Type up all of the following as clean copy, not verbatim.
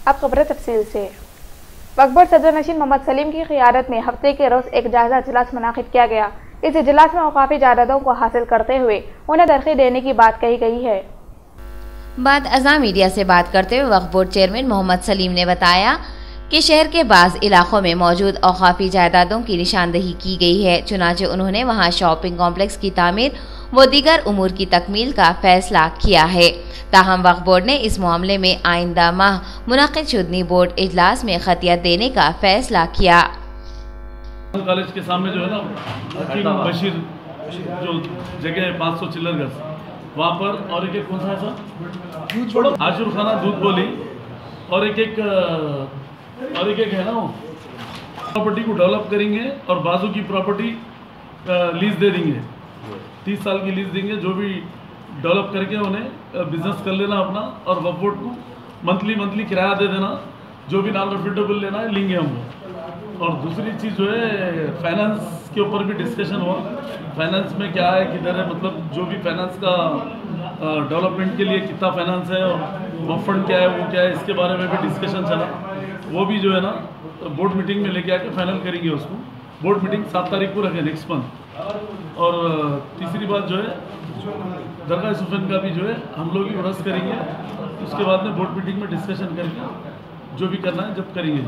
अब खबर तफसील से। वक्फ बोर्ड सदर नशीन मोहम्मद सलीम की क़ियादत में हफ्ते के रोज़ एक जायज़ा इजलास मुनाकिद किया गया। इस इजलास में औक़ाफ़ी जायदादों को हासिल करते हुए उन्हें तरक़्क़ी देने की बात कही गई है। बाद अज़ा मीडिया से बात करते हुए वक्फ बोर्ड चेयरमैन मोहम्मद सलीम ने बताया कि शहर के बाज़ इलाकों में मौजूद औक़ाफ़ी जायदादों की निशानदही की गई है। चुनांचे उन्होंने वहां शॉपिंग कॉम्प्लेक्स की तामीर व दीगर उमूर की तकमील का फैसला किया है। ताहम वक्फ बोर्ड ने इस मामले में आइंदा माह मुनक़िद शुदनी बोर्ड इजलास में खतियत देने का फैसला किया। कॉलेज के सामने जो है ना हकीम बशीर जो जगह है 500 चिल्लर गज वहाँ पर, और एक कौन सा है सर आशुर खाना दूध बोली, और एक है ना वो प्रॉपर्टी को डेवलप करेंगे और बाजू की प्रॉपर्टी लीज दे देंगे, 30 साल की लीज देंगे। जो भी डेवलप करके उन्हें बिजनेस कर लेना अपना, और वक्फ बोर्ड को मंथली किराया दे देना, जो भी नॉन प्रॉफिटेबल लेना है लेंगे हम वो। और दूसरी चीज़ जो है फाइनेंस के ऊपर भी डिस्कशन हुआ। फाइनेंस में क्या है किधर है, मतलब जो भी फाइनेंस का डेवलपमेंट के लिए कितना फाइनेंस है और वक्फ फंड क्या है वो क्या है, इसके बारे में भी डिस्कशन चला। वो भी जो है ना बोर्ड मीटिंग में लेके आके फाइनल करेंगे उसको। बोर्ड मीटिंग 7 तारीख को रखें नेक्स्ट मंथ। और तीसरी बात जो है दरगाह सुफन का भी जो है हम लोग ही रस करेंगे। उसके बाद में बोर्ड मीटिंग में डिस्कशन करके जो भी करना है जब करेंगे।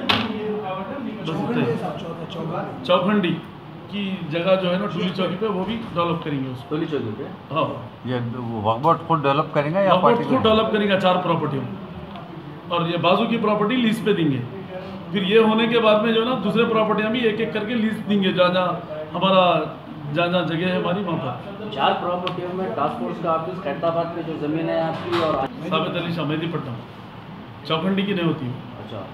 चौखंडी की जगह जो है ना टोली चौकी पे वो भी डेवलप करेंगे उसको। टोली चौकी पे हाँ, ये वक्फ बोर्ड खुद डेवलप करेंगे या पार्टी खुद डेवलप करेंगे 4 प्रॉपर्टियों, और ये बाजू की प्रॉपर्टी लीज पे देंगे। फिर ये होने के बाद में जो ना दूसरे प्रॉपर्टियाँ भी एक एक करके लीज देंगे, जहाँ हमारा जहाँ जगह है हमारी वहाँ पर। 4 प्रॉपर्टियों में टास्क फोर्स का ऑफिस खैरताबाद में जो ज़मीन है आपकी, और साबित अली शाह मेहदीपट्टनम, चौखंडी की नहीं होती है। अच्छा।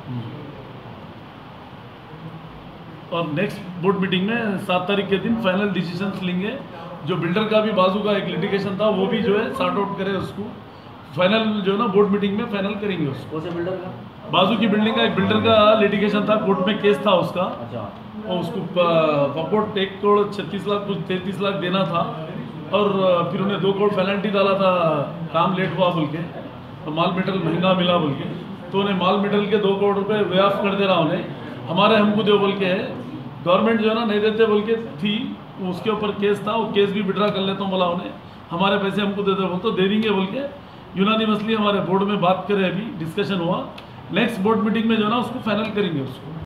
और नेक्स्ट बोर्ड मीटिंग में 7 तारीख के दिन फाइनल डिसीजंस लेंगे। जो बिल्डर का भी बाजू का एक लिटिगेशन था वो भी जो है सॉर्ट आउट करे, उसको फाइनल जो है ना बोर्ड मीटिंग में फाइनल करेंगे उसको। कौन से बिल्डर का? बाजू की बिल्डिंग का एक बिल्डर का लिटिगेशन था, कोर्ट में केस था उसका। अच्छा। और उसको वक्फ 1 करोड़ 36 लाख कुछ 33 लाख देना था, और फिर उन्हें 2 करोड़ पेनल्टी डाला था, काम लेट हुआ बोल के, तो माल मेटल महंगा मिला बोल के, तो उन्हें माल मेटल के 2 करोड़ रुपये वे ऑफ कर दे रहा उन्हें, हमारे हमको दो बोल के है। गवर्नमेंट जो है ना नहीं देते बोल के थी, उसके ऊपर केस था, वो केस भी विड्रा कर लेता हूँ बोला उन्हें, हमारे पैसे हमको दे दो बोल तो दे देंगे बोल के यूनानिमसली हमारे बोर्ड में बात करे, अभी डिस्कशन हुआ। नेक्स्ट बोर्ड मीटिंग में जो है ना उसको फाइनल करेंगे उसको।